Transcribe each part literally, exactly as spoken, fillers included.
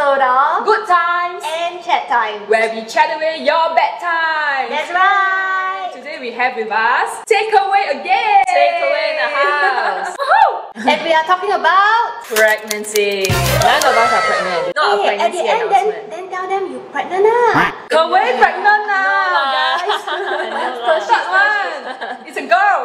episode of Good Times and Chat Time, where we chat away your bad times. That's right. Today we have with us Takeaway again. Takeaway in the house. And we are talking about Pregnancy. None of us are pregnant. Not a hey, at the pregnancy end, then, announcement. then tell them you pregnant ah. Kaway pregnant now, No lah. guys. No First lah. one. It's a girl.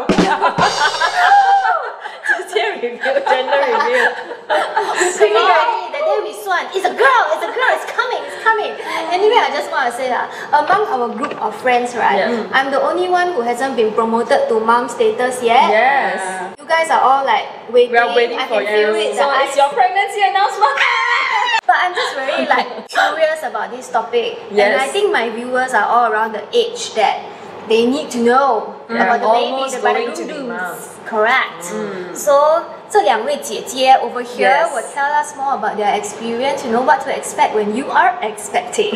Just here review, gender review. Pretty ready. The day we swan. It's a girl. It's a girl. It's coming. It's coming. Anyway, I just want to say that among our group of friends, right? Yeah. I'm the only one who hasn't been promoted to mom status yet. Yes. You guys are all like waiting. We are waiting I for can feel you. it. So the it's eyes- your pregnancy announcement. But I'm just very like curious about this topic, and Yes. I think my viewers are all around the age that they need to know They're about the baby, almost the going to be doo-doos. moms. Correct. So 这两位姐姐 over here Yes. will tell us more about their experience. You know what to expect when you are expecting.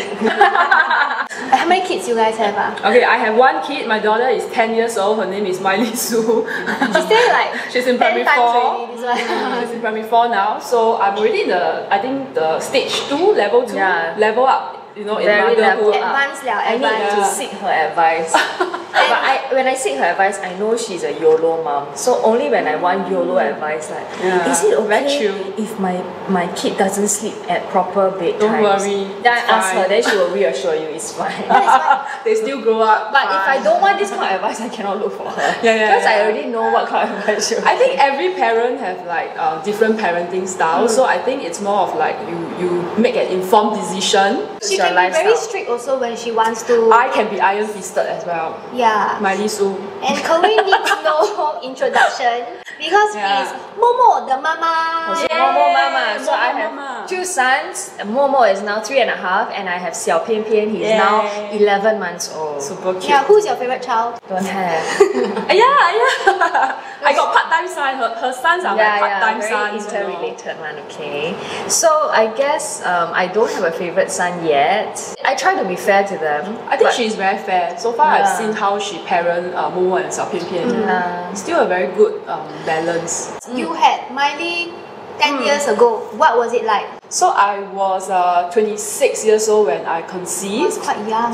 How many kids you guys have? Ah? Okay, I have one kid. My daughter is ten years old. Her name is Miley Sue. She say like She's in ten primary times four. already. This one. She's in primary four now. So I'm already in the, I think the stage two, level two, Yeah. level up. You know, in Very motherhood. level up. Advanced liao, I need advanced. to Yeah. seek her advice. But I, when I seek her advice, I know she's a YOLO mom. So only when I want YOLO advice, like, Yeah. is it Very okay chill. if my my kid doesn't sleep at proper bedtimes? Don't worry, Then I it's ask fine. her, then she will reassure you it's fine. They still grow up. But if I fine. don't want this kind of advice, I cannot look for her. Yeah, yeah, Because I yeah. already know what kind of advice she will I think every parent have like uh, different parenting styles, so I think it's more of like you you make an informed decision. She your can be very lifestyle. strict also when she wants to. I can be iron fisted as well. Yeah. Miley Sue. And Chloe needs no introduction because Yeah. he's Momo, the mama. So Yeah. Momo Mama. So Momo I have Mama. two sons. Momo is now three and a half, and I have Xiao Pian Pian. He's Yeah. now eleven months old. Super cute. Yeah, who's your favorite child? Don't have. Uh, yeah, yeah. I got part-time son. Her, her sons are yeah, my part-time yeah, very sons. you know. interrelated one. Okay. So I guess um, I don't have a favorite son yet. I try to be fair to them. I think but- she's very fair. So far, I've Yeah. seen how she parent uh, Momo and Xiao Pian Pian. Yeah. It's still a very good um, balance. You had Miley ten years ago. What was it like? So I was uh, twenty-six years old when I She was conceived. quite young.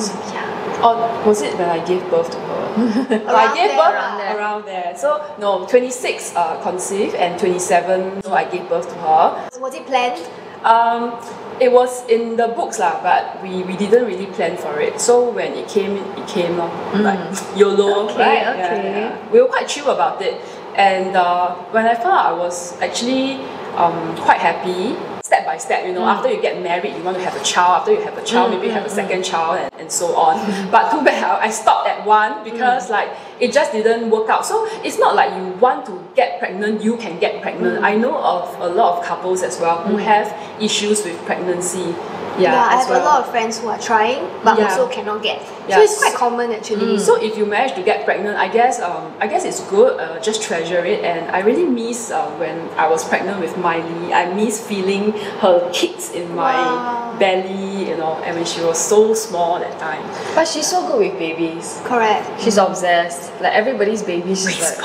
Or was it when I gave birth to her? I Around gave there, birth around there. around there. So no, twenty-six uh, conceived and twenty-seven. So I gave birth to her. Was it planned? Um, it was in the books lah, but we, we didn't really plan for it. So when it came, it came lor. Like YOLO, Okay, right? Yeah, okay. yeah. We were quite chill about it. And uh, when I found out, I was actually um, quite happy. Step by step, you know, after you get married, you want to have a child. After you have a child, maybe you have a second child, and, and so on. But too bad, I I stopped at one because like it just didn't work out. So it's not like you want to get pregnant, you can get pregnant. I know of a lot of couples as well who have issues with pregnancy. Yeah, I as have well. a lot of friends who are trying but Yeah. also cannot get. Yeah. So it's quite common actually. So if you manage to get pregnant, I guess um, I guess it's good. Uh, just treasure it, and I really miss uh, when I was pregnant with Miley. I miss feeling her kicks in my Wow. belly, you know, and when she was so small that time. But she's so good with babies. Correct. She's obsessed. Like everybody's baby, she's like.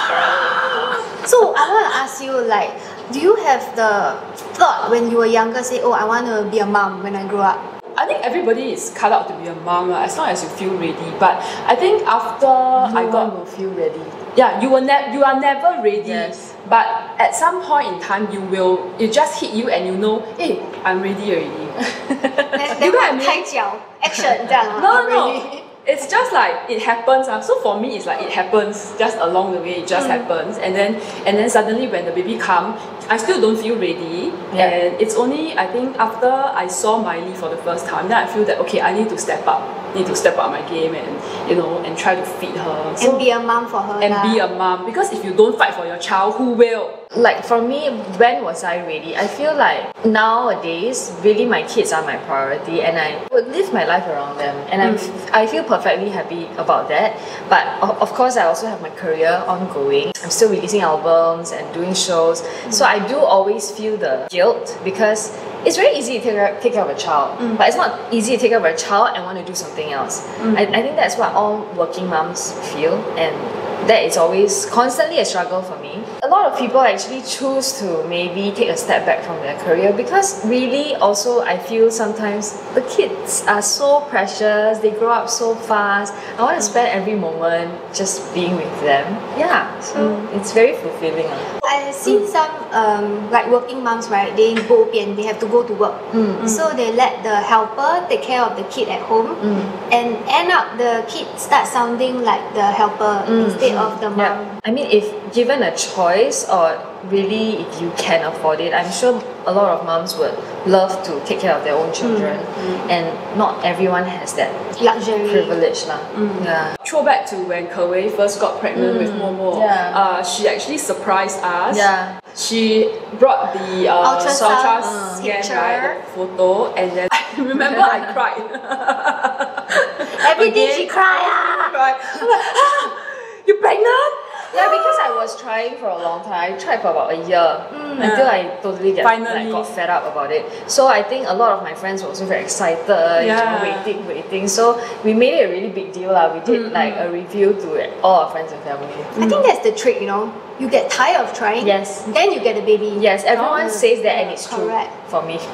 So I want to ask you, like, do you have the thought when you were younger, say, oh, I want to be a mom when I grow up? I think everybody is cut out to be a mom lah, as long as you feel ready. But I think after I No got one will feel ready. yeah, you will ne- you are never ready. Yes. But at some point in time, you will it just hit you and you know, hey, I'm ready already. Then, You then know what I what? mean? 开脚 action 这样啊 No, no, no. already. It's just like it happens. Uh. So for me, it's like it happens just along the way. It just happens, and then and then suddenly when the baby come, I still don't feel ready. Yeah. And it's only I think after I saw Miley for the first time, then I feel that okay, I need to step up. Need to step up my game and you know and try to feed her. And be a mom for her. and lah. be a mom, because if you don't fight for your child, who will? Like for me, when was I ready? I feel like nowadays, really my kids are my priority, and I would live my life around them, and I'm I feel perfectly happy about that. But of, of course, I also have my career ongoing. I'm still releasing albums and doing shows, so I do always feel the guilt because it's very easy to take care, take care of a child, but it's not easy to take care of a child and want to do something else. I, I think that's what all working moms feel, and that is always constantly a struggle for me. a lot of people actually choose to maybe take a step back from their career because really also I feel sometimes the kids are so precious, they grow up so fast. I want to spend every moment just being with them. Yeah, so mm. it's very fulfilling. I've seen mm. some um, like working moms, right? They bo pian, they have to go to work. Mm. So they let the helper take care of the kid at home mm. and end up the kid starts sounding like the helper mm. instead of the mom. Yeah. I mean, if given a choice or really if you can afford it, I'm sure a lot of moms would love to take care of their own children mm. and not everyone has that luxury privilege lah. Mm. Yeah. Throwback to when Kewei first got pregnant mm. with Momo, yeah. uh, she actually surprised us. Yeah. She brought the uh, ultrasound uh, scan, right, the photo, and then I remember I cried. Every day she cried. Ah. cried. I'm like, ah, you pregnant? Yeah, because I was trying for a long time. I tried for about a year mm. until yeah. I totally get like, got fed up about it. So I think a lot of my friends were also very excited, yeah. you know, waiting, waiting. So we made it a really big deal. La. We did mm-hmm. like a review to all our friends and family. I think that's the trick, you know. You get tired of trying, yes. then you get a baby. Yes, everyone oh, says that and it's correct. True for me.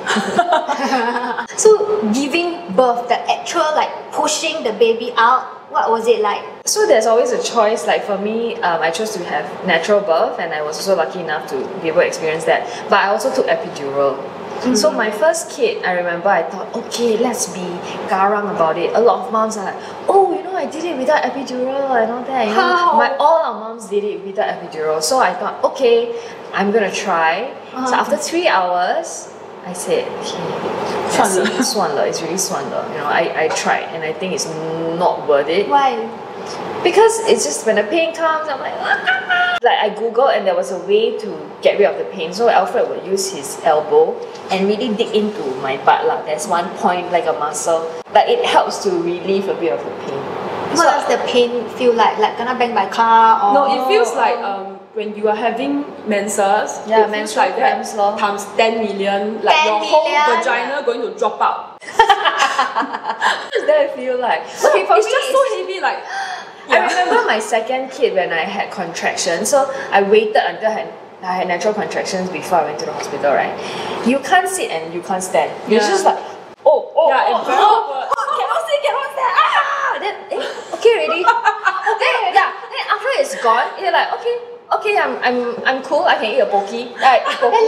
So giving birth, the actual like pushing the baby out, what was it like? So there's always a choice. Like for me, um, I chose to have natural birth and I was also lucky enough to be able to experience that. But I also took epidural. Mm-hmm. So my first kid, I remember I thought, okay, let's be garang about it. A lot of moms are like, oh, you know, I did it without epidural and all that. You know, my, all our moms did it without epidural. So I thought, okay, I'm gonna try. Uh-huh. So after three hours, I said, okay, 算了, it's really 算了. You know, I, I tried and I think it's not worth it. Why? Because it's just when the pain comes, I'm like, ah! Like I googled and there was a way to get rid of the pain. So Alfred would use his elbow and really dig into my butt lah. There's one point like a muscle. Like it helps to relieve a bit of the pain. What so, does the pain feel like? Like gonna bang by car or? No, it feels like um when you are having menses. Yeah, it feels like that times ten million. Like ten your million. whole vagina going to drop out. What does that feel like? Okay, for it's me, just it's so heavy. Like yeah. I remember my second kid when I had contractions. So I waited until I had, I had natural contractions before I went to the hospital. Right? You can't sit and you can't stand. You're yeah. just like, oh, oh, yeah, oh, oh, oh, cannot sit, cannot stand. Ah, then eh, okay, ready. then yeah, then after it's gone, you're like, okay, okay, I'm I'm I'm cool. I can eat a pocky. I eat pocky.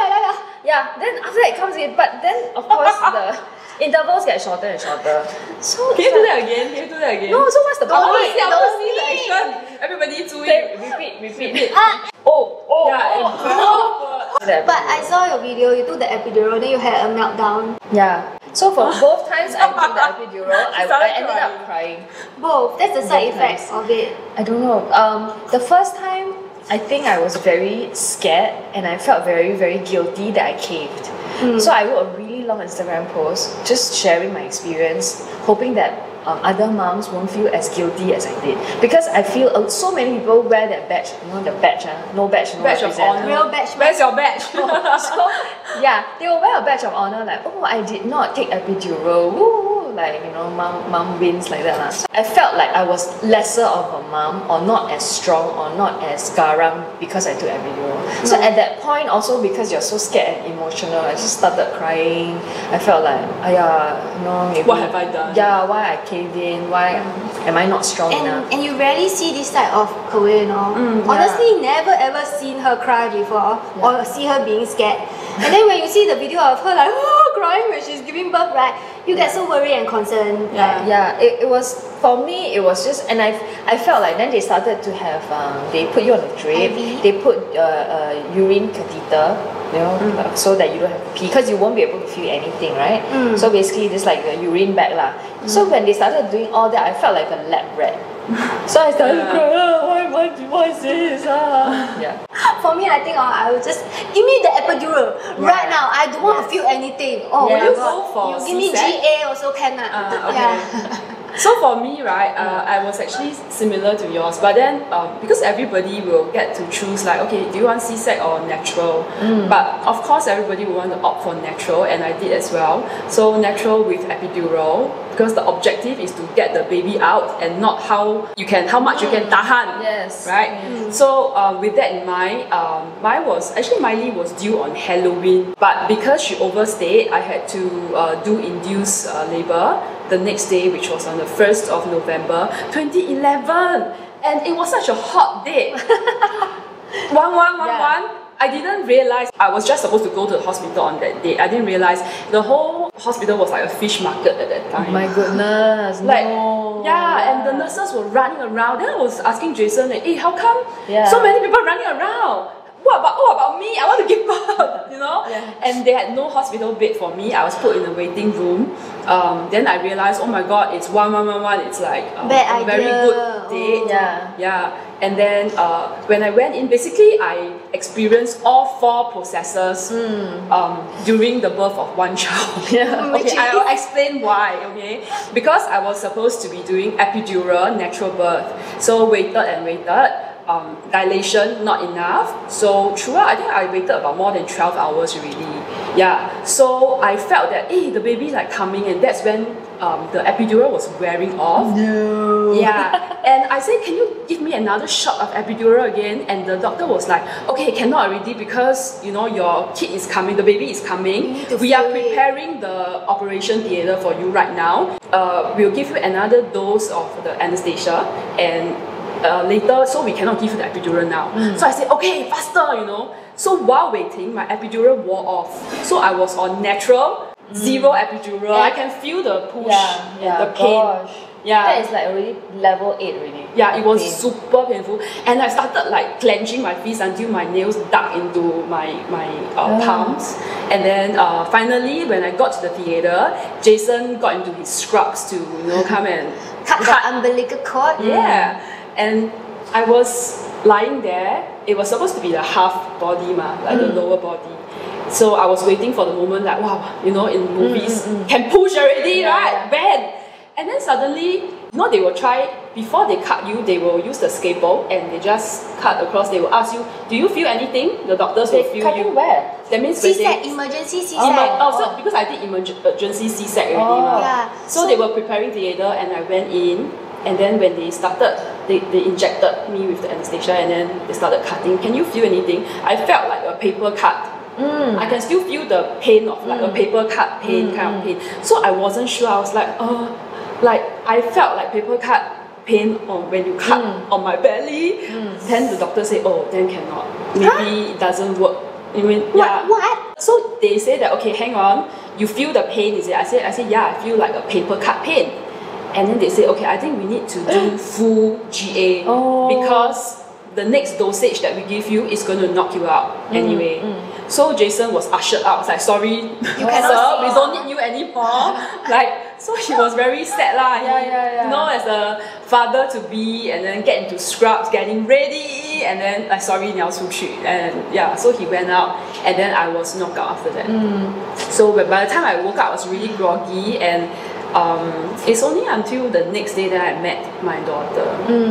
Yeah. Then after that it comes in, but then of course the intervals get shorter and shorter. So can you do that again? Can you do that again? No, so what's the point? point? I want to see the action. Everybody do it. Repeat, repeat. repeat. Ah. Oh, oh, yeah, oh. oh. But I saw your video, you took the epidural, then you had a meltdown. Yeah. So for both times I took the epidural, I, I ended crying. up crying. Both. That's the side both effects times. of it. I don't know. Um, the first time, I think I was very scared and I felt very, very guilty that I caved. Mm. So I wrote a really long Instagram post just sharing my experience, hoping that um, other moms won't feel as guilty as I did. Because I feel uh, so many people wear that badge, you know, the badge, uh, no badge, no badge of honor. Real badge. Where's your badge? So, yeah, they will wear a badge of honor like, oh, I did not take epidural, woo, woo, like, you know, mom, mom wins like that. Lah. So I felt like I was lesser of a mom or not as strong or not as garang because I took epidural. No. So at that point also because you're so scared and emotional, I just started crying. I felt like, ayah, you know, maybe, what have I done? Yeah, why I caved in, why am I not strong and, enough? And you rarely see this type of Kewei, you know. Mm, Honestly, yeah. never ever seen her cry before yeah. or see her being scared. And then when you see the video of her like oh, crying when she's giving birth, right, you get so worried and concerned. Yeah, yeah. It, it was for me. It was just, and I I felt like then they started to have um, they put you on a drip. I V. They put uh, a urine catheter, you know, mm. uh, so that you don't have to pee because you won't be able to feel anything, right? Mm. So basically, this like a urine bag lah. Mm. So when they started doing all that, I felt like a lab rat. So I started yeah. crying. Oh, why, why, why is this? Ah. Yeah. For me, I think oh, I would just give me the epidural yeah. right now. I don't want yes. to feel anything. Oh, yeah. you go for you give me G A also can. Uh, okay. Yeah. So for me, right, uh, I was actually similar to yours, but then um, because everybody will get to choose like, okay, do you want C-sec or natural? Mm. But of course, everybody will want to opt for natural, and I did as well. So natural with epidural. because the objective is to get the baby out and not how you can, how much you can tahan. Yes. Right? Mm. So uh, with that in mind, um, mine was, actually Miley was due on Halloween, but because she overstayed, I had to uh, do induced uh, labour the next day, which was on the first of November twenty eleven. And it was such a hot date. one, one, one, Yeah. one. I didn't realize I was just supposed to go to the hospital on that day. I didn't realize the whole hospital was like a fish market at that time. My goodness, Like, no. yeah, and the nurses were running around. Then I was asking Jason, like, hey, how come Yeah. so many people running around? What about, what about me? I want to give birth, you know? Yeah. And they had no hospital bed for me. I was put in a waiting room. Um, then I realized, oh my god, it's one, one, one, one. It's like um, Bad a very idea. good date. Yeah. Yeah. And then uh, when I went in, basically I experienced all four processes Mm. um, during the birth of one child. Yeah. Okay, I'll explain why, okay? Because I was supposed to be doing epidural natural birth. So waited and waited. Um, dilation not enough, so throughout I think I waited about more than twelve hours already. Yeah, so I felt that hey, the baby like coming, and that's when um, the epidural was wearing off. No. Yeah, and I said, can you give me another shot of epidural again? And the doctor was like, okay, cannot already because you know your kid is coming, the baby is coming. to We are feel it." preparing the operation theatre for you right now. Uh, we'll give you another dose of the anesthesia and uh, later, so we cannot give you the epidural now. So I said, okay, faster, you know. So while waiting, my epidural wore off. So I was on natural, zero epidural. I can feel the push Yeah, and yeah, the pain. gosh. Yeah. That is like already level eight already. Yeah, it was Pain. super painful, and I started like clenching my fists until my nails dug into my my uh, Yeah. palms. And then uh, finally, when I got to the theatre, Jason got into his scrubs to you know come and Cut the umbilical cord. yeah, and I was lying there. It was supposed to be the half body, ma, like the lower body. So I was waiting for the moment, like wow, you know, in movies can push already, Yeah, right? yeah. Bend. And then suddenly, you know, they will try, before they cut you, they will use the scalpel and they just cut across. They will ask you, do you feel anything? The doctors will They feel cut you. you where? That means when C-sec, they, emergency C-sec. oh, my, oh, so Oh. because I did emergency C-sec already, Oh. ma. Yeah. So, they were preparing theatre and I went in, and then when they started, they, they injected me with the anesthesia and then they started cutting. Can you feel anything? I felt like a paper cut. Mm. I can still feel the pain of like a paper cut pain kind of pain. So I wasn't sure. I was like, uh, like I felt like paper cut pain on when you cut on my belly. Then the doctor said, oh, then cannot. Maybe it doesn't work. I mean, yeah. What? What? So they say that okay, hang on. You feel the pain, is it? I said, I said, yeah, I feel like a paper cut pain. And then they say, okay, I think we need to do full G A Oh. because the next dosage that we give you is going to knock you out anyway. So Jason was ushered out. I was like, sorry, you cannot sir, see we more." don't need you anymore. Like, so he was very sad lah. He, Yeah, yeah, yeah. You know, as a father to be, and then get into scrubs, getting ready, and then like, sorry, 你要出去. And yeah, so he went out, and then I was knocked out after that. So but by the time I woke up, I was really groggy, and um, it's only until the next day that I met my daughter.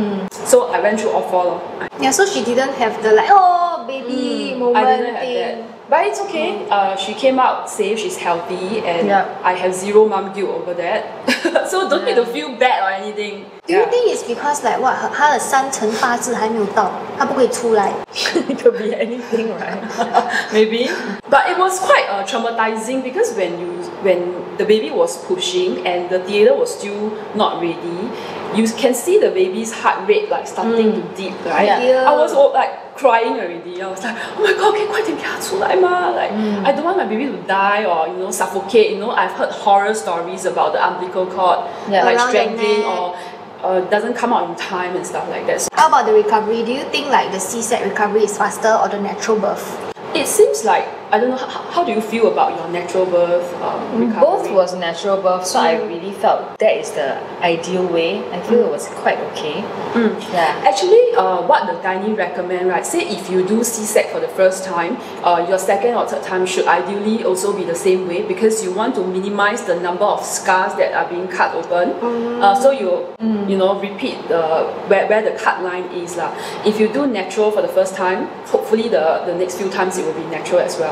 So I went through all four. Lor. Yeah, so she didn't have the like, oh, baby moment I didn't have thing. that. But it's okay. Uh, she came out safe, she's healthy, and Yeah. I have zero mum guilt over that. So don't need to feel bad or anything. Do you Yeah. think it's because like what 她的三层八字还没有到，她不可以出来？ It could be anything, right? Maybe. But it was quite uh, traumatizing because when you when the baby was pushing and the theatre was still not ready, you can see the baby's heart rate like starting to dip, right? Yeah. I was all, like crying already. I was like, oh my god, 可以快点给他出来吗? Like I don't want my baby to die or you know suffocate. You know, I've heard horror stories about the umbilical cord Yeah. like Around the strangling neck. or uh, doesn't come out in time and stuff like that. So How about the recovery? Do you think like the C-sec recovery is faster or the natural birth? it seems like I don't know. How, how do you feel about your natural birth um, recovery? Both was natural birth, so I really felt that is the ideal way. I feel it was quite okay. Yeah. Actually, uh, what the gynae recommend, right? Say if you do C-sec for the first time, uh, your second or third time should ideally also be the same way because you want to minimize the number of scars that are being cut open. Uh, so you you know repeat the where, where the cut line is lah. If you do natural for the first time, hopefully the the next few times it will be natural as well.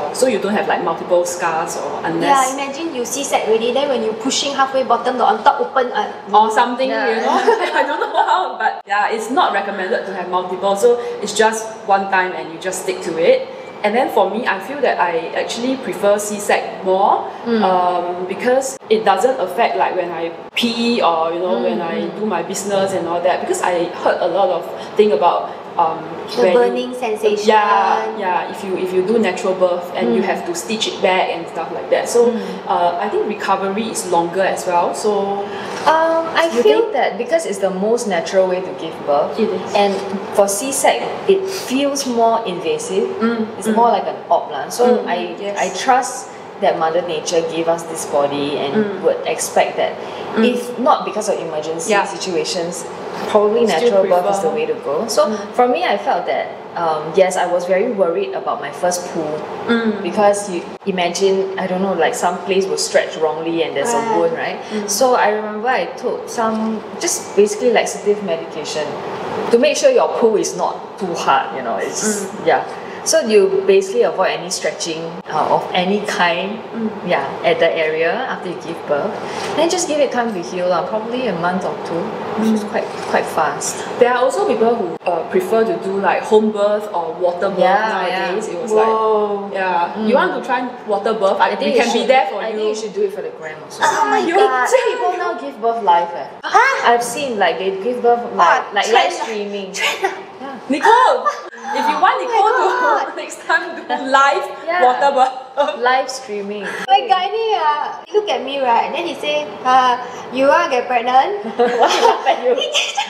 well, so you don't have like multiple scars or unless. Yeah, imagine you C-sec already, then when you pushing halfway bottom, the on top open. Uh, or something, Yeah. you know. I don't know how, but yeah, it's not recommended to have multiple. So it's just one time and you just stick to it. And then for me, I feel that I actually prefer C-sec more Mm. um, because it doesn't affect like when I P E or you know Mm, when I do my business and all that. Because I heard a lot of thing about um, the when you- burning sensation. yeah, yeah. If you if you do natural birth and you Mm. have to stitch it back and stuff like that, so uh, I think recovery is longer as well. So Um, I You feel think? that because it's the most natural way to give birth, It is. and for C-sec, it feels more invasive. Mm, It's mm. more like an op lah. So Mm, I yes. I trust that Mother Nature gave us this body and Mm. would expect that if not because of emergency Yeah. situations, probably Still natural birth is the prefer. way to go. So for me, I felt that um, yes, I was very worried about my first pool Mm. because you imagine I don't know like some place was stretched wrongly and there's a Right. wound, right? So I remember I took some just basically laxative medication to make sure your pool is not too hard, you know. It's just, yeah. So you basically avoid any stretching uh, of any kind, yeah, at the area after you give birth. Then just give it time to heal, uh, probably a month or two, which is quite quite fast. There are also people who uh, prefer to do like home birth or water birth Yeah, nowadays. yeah. It was Whoa. like, yeah, you want to try water birth? I, we you can be should- there for I you. think you should do it for the gram also. Oh my You- god. Some people now give birth live. Eh. I've seen like they give birth like Ah, like trend live ah. streaming. Nicole, if you want Nicole Oh God. to next time do live Yeah. water birth. Live streaming. My gynae, uh, he look at me, right? Then he say, uh, you want to get pregnant? What happened you?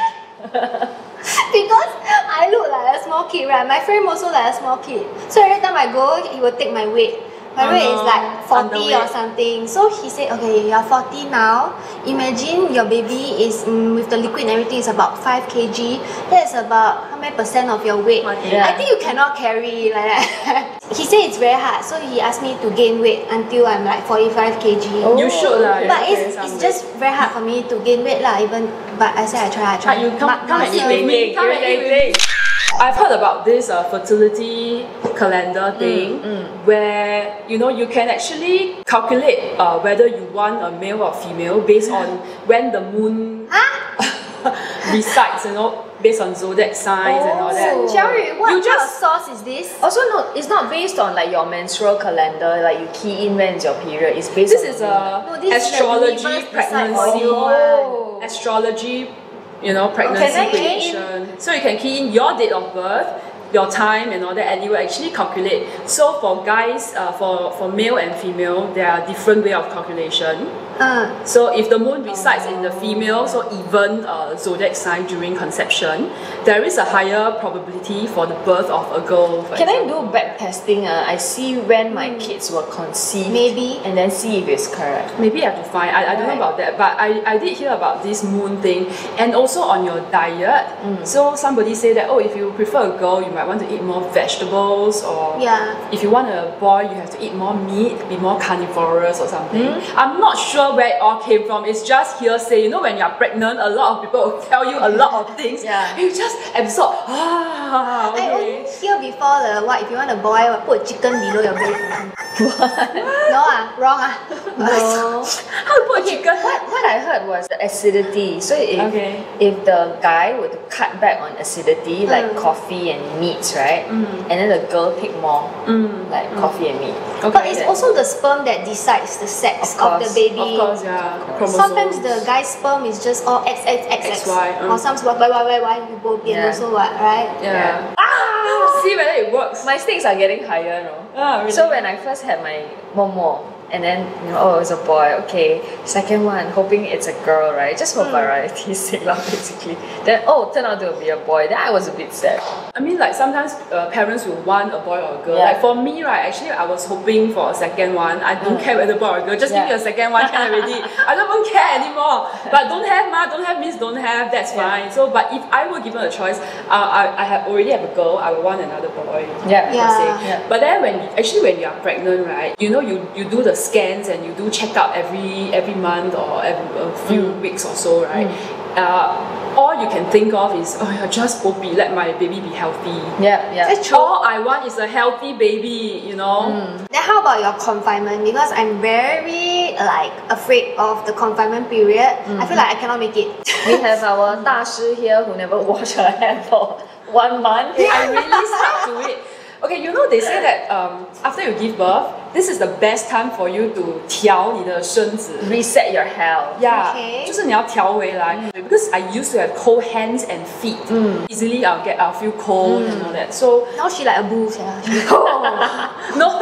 Because I look like a small kid, right? My friend also like a small kid. So every time I go, he will take my weight. My Oh weight is no, like forty or underweight. something. So he said, okay, you're forty now. Imagine your baby is mm, with the liquid and everything is about five kilograms. That's about how many percent of your weight? Yeah. I think you cannot carry like that. He said it's very hard. So he asked me to gain weight until I'm like forty-five kilograms. Oh. You should lah. you But should it's, carry some it's weight. just very hard for me to gain weight lah. Even but I said I try, I try. But you come, Ma- come and eat muscle. with me. Come and eat with me. I've heard about this uh, fertility calendar thing where you know you can actually calculate uh, whether you want a male or female based on when the moon resides, you know, based on zodiac signs and all that. Oh. Xiaoyu, what You kind just- of sauce is this? Also, no, it's not based on like your menstrual calendar, like you key in when is your period. It's based This on is the a No, this is the astrology universe pregnancy, decides for Oh. astrology, you know, pregnancy Can I key in? prediction. So you can key in your date of birth, your time and all that, and it will actually calculate. So for guys, uh, for for male and female, there are different way of calculation. Uh, So if the moon resides in the female, so even uh, zodiac sign during conception, there is a higher probability for the birth of a girl. for Can I example. do back testing? Uh? I see when my kids were conceived. Maybe. And then see if it's correct. Maybe I have to find. I, I don't know Right. about that, but I, I did hear about this moon thing, and also on your diet. So somebody say that oh, if you prefer a girl, you might want to eat more vegetables, or Yeah. if you want a boy, you have to eat more meat, be more carnivorous or something. I'm not sure where it all came from. It's just hearsay. You know, when you're pregnant, a lot of people will tell you a lot of things. Yeah. You just absorb. Ah, I only okay. hear before the what if you want a boy, put chicken below your bed. No ah, wrong ah. No. How to put chicken? What, what I heard was the acidity. So if Okay. if the guy were to cut back on acidity, like Mm. coffee and meats, right? And then the girl take more, like coffee and meat. Okay. But it's also the sperm that decides the sex Of of, the course, baby. Of course, yeah. Chromosomes. Sometimes the guy's sperm is just all X X X X, X Y, um. or some Y Y Y Y you both Yeah. also what, right? Yeah. Ah! See whether it works. My stakes are getting higher, no? Ah, really? So when I first had my momo, and then you know, oh, it's a boy. Okay, second one, hoping it's a girl, right? Just for variety's sake, lah, basically. Then oh, turned out to be a boy. Then I was a bit sad. I mean, like sometimes uh, parents will want a boy or a girl. Yeah. Like for me, right, actually, I was hoping for a second one. I don't care whether boy or girl. Just give me Yeah. a second one, can already. I don't even care anymore. But don't have, ma, don't have means don't have. That's Yeah. fine. So, but if I were given a choice, uh, I I have already have a girl. I would want another boy. Yeah. per Yeah. se. Yeah. But then when you, actually when you are pregnant, right, you know you, you do the scans and you do check up every every month or every, a few weeks or so, right? Uh, all you can think of is, oh yeah, just poppy, let my baby be healthy. Yeah, yeah. That's true. All I want is a healthy baby, you know. Then how about your confinement? Because I'm very like afraid of the confinement period. I feel like I cannot make it. We have our 大师 here who never washed her hair for one month. I really stuck to it. Okay, you know they say that um, after you give birth, this is the best time for you to 调你的身子 Reset your health. Yeah, Okay. 就是你要调回来 because I used to have cold hands and feet. Easily I'll get I'll feel cold and all that. So Now she like a bull, yeah. no,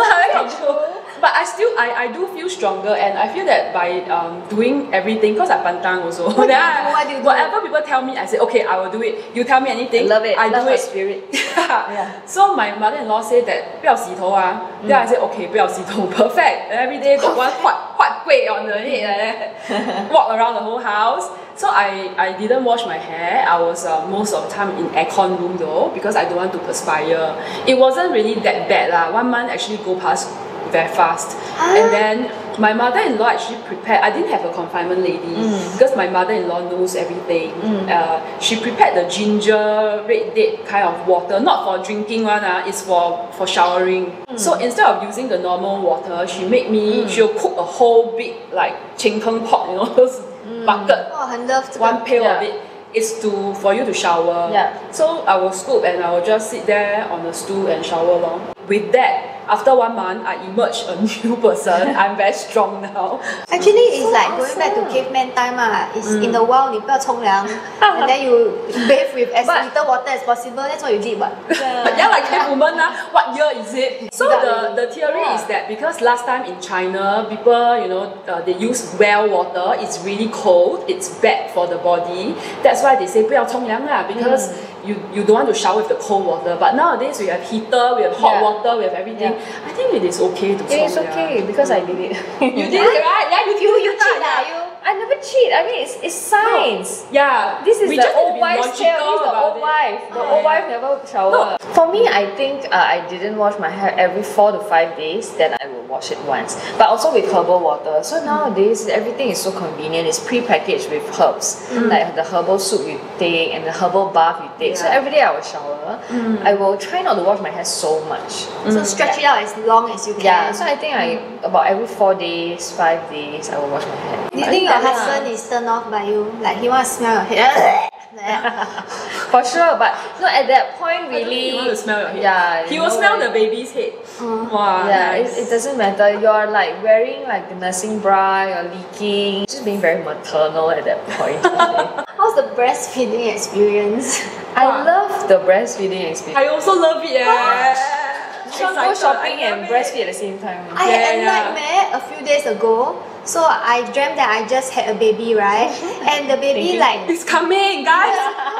but I still I, I do feel stronger, and I feel that by um, doing everything, because I pantang also. What do you then do? I- What do you do? Whatever people tell me, I say okay, I will do it. You tell me anything, I love it. I Love do her it. spirit. Yeah. So my mother-in-law said that 不要洗头啊. Then I said okay, 不要洗头 perfect. And every day got one white white kueh on the head like that. Walk around the whole house. So I, I didn't wash my hair. I was uh, most of the time in aircon room though, because I don't want to perspire. It wasn't really that bad lah. One month actually go past very fast. And then my mother-in-law actually prepared. I didn't have a confinement lady because my mother-in-law knows everything. Uh, she prepared the ginger red date kind of water, not for drinking one. Uh, it's for for showering. So instead of using the normal water, she made me. She'll cook a whole big like cheng teng pot, you know, those bucket. 哦，很 love 这个。 One pail Yeah. of it is to for you to shower. Yeah. So I will scoop and I will just sit there on the stool and shower long. With that, after one month, I emerged a new person. I'm very strong now. Actually, it's So like going back to awesome. caveman time ah. It's in the wild, 你不要冲凉 and then you bathe with as But- little water as possible. That's what you did, what? Yeah, like cave woman. Uh, what year is it? So Yeah. the, the theory Yeah. is that because last time in China, people, you know, uh, they use well water. It's really cold. It's bad for the body. That's why they say 不要冲凉 lah, because you, you don't want to shower with the cold water. But nowadays we have heater, we have hot Yeah. water, we have everything. I think it is okay to It is 冲凉. okay because I did it. You did it, right? Yeah, you, You you did cheat it, lah, yeah. you. I never cheat. I mean, it's, it's science. Yeah, This is we the just need to old be wives' tale. This logical is the about old it. wife. The Oh, old yeah. wife never shower. For me, I think uh, I didn't wash my hair every four to five days. Then I will wash it once, but also with herbal water. So nowadays, everything is so convenient. It's pre-packaged with herbs, like the herbal soup you take and the herbal bath you take. So Yeah. every day I will shower. I will try not to wash my hair so much. So stretch it out as long as you can. Yeah. So I think I about every four days, five days, I will wash my hair. Do you think your husband is turned off by you? Like he wants to smell your hair? Like that. For sure, but no, at that point, I don't think really. you want to smell your head. Yeah, He you will know, smell like- the baby's head. Wow. Yeah, nice. it, it doesn't matter. You're like wearing like the nursing bra, you're leaking, just being very maternal at that point. I think. How's the breastfeeding experience? I love the breastfeeding experience. I also love it. Yeah. So go shopping and breastfeed at the same time. I had a Yeah, yeah. nightmare a few days ago. So I dreamt that I just had a baby, right? And the baby Thinking- like It's coming, guys.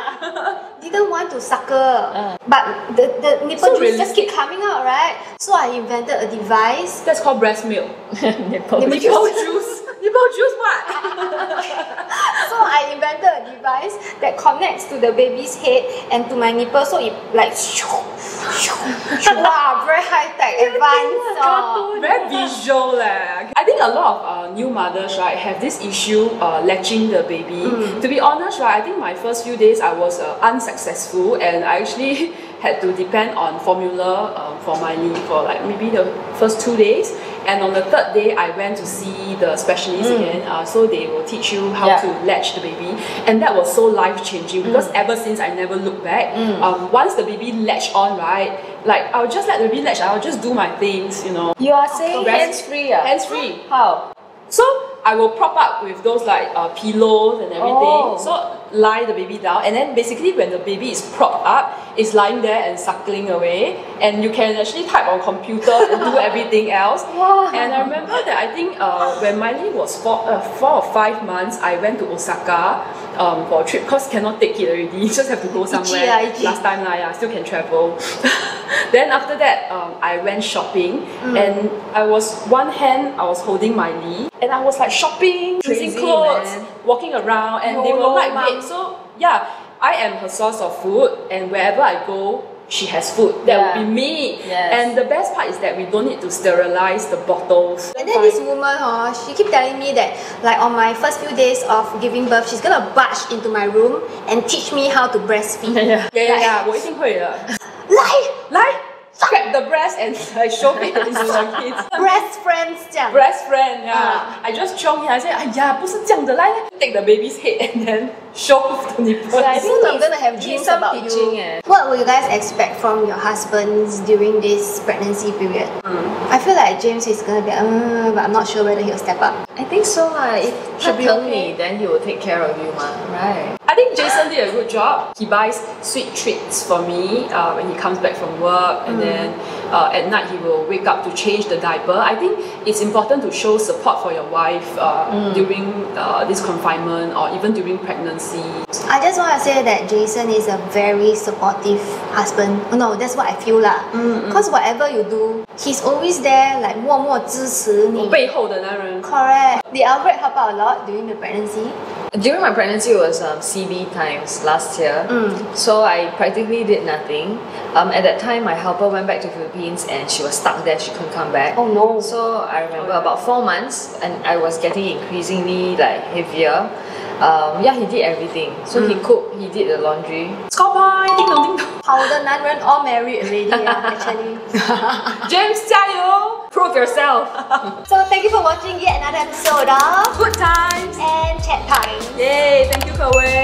didn't want to suckle, but the, the nipple So juice just keep realistic. coming out, right? So I invented a device. That's called breast milk. Nipple Nipple Nipple juice. juice. Nipple juice what? So I invented a device that connects to the baby's head and to my nipple, so it like wow, very high tech, advanced. Oh. Very visual leh. I think a lot of uh, new mothers, right, have this issue uh, latching the baby. To be honest, right, I think my first few days I was uh, unsuccessful, and I actually had to depend on formula um, for my knee for like maybe the first two days. And on the third day, I went to see the specialist again. Uh, so they will teach you how Yeah. to latch the baby, and that was so life changing because ever since I never looked back. Um, once the baby latched on, right, like I'll just let the baby latch. I'll just do my things, you know. You are saying Breast- hands free, ah? Hands free. How? So I will prop up with those like uh, pillows and everything. Oh. So lie the baby down, and then basically when the baby is propped up, it's lying there and suckling away, and you can actually type on computer and do everything else. Wow. And I remember that I think uh, when Miley was four, uh, four or five months, I went to Osaka um, for a trip because cannot take it already. You just have to go somewhere. ah, itchy. Last time lah, yeah, still can travel. Then after that, um, I went shopping, and I was one hand I was holding Miley, and I was like shopping, choosing Crazy, clothes, man. walking around, and they were YOLO, lightweight. mum. So yeah, I am her source of food, and wherever I go, she has food. That Yeah. would be me. Yes. And the best part is that we don't need to sterilize the bottles. And then this woman, oh, she keep telling me that like on my first few days of giving birth, she's gonna barge into my room and teach me how to breastfeed. Yeah. Yeah, yeah, yeah, 我一定会的。 来来 grab the breast and like shove it into the kids. breast friends 这样。 Breast friend, yeah. Ah. I just show him. I say, 哎呀，不是这样的，来来 take the baby's head and then shove the nipples. So I think So I'm gonna have need dreams some about teaching, you. Eh. What will you guys expect from your husbands during this pregnancy period? I feel like James is gonna be, uh, but I'm not sure whether he'll step up. I think so. Uh. If Should be 他疼 okay. 你 then he will take care of you, ma. Right? I think Jason did a good job. He buys sweet treats for me uh, when he comes back from work, and then uh, at night he will wake up to change the diaper. I think it's important to show support for your wife uh, during uh, this confinement or even during pregnancy. I just want to say that Jason is a very supportive husband. No, that's what I feel lah. Because whatever you do, he's always there, like 默默支持你。 背后的男人。 Correct. Did Albert help out a lot during the pregnancy? During my pregnancy, it was um, C B times last year. So I practically did nothing. Um, at that time, my helper went back to Philippines and she was stuck there. She couldn't come back. Oh no. So I remember about four months, and I was getting increasingly like heavier. Um, yeah, he did everything. So he cooked, he did the laundry. Score point，叮咚叮咚。 好的男人 all married already, yeah, actually. James 加油 Prove yourself. So thank you for watching yet another episode of ，Good times， And Chat Time. 耶！Thank you 各位。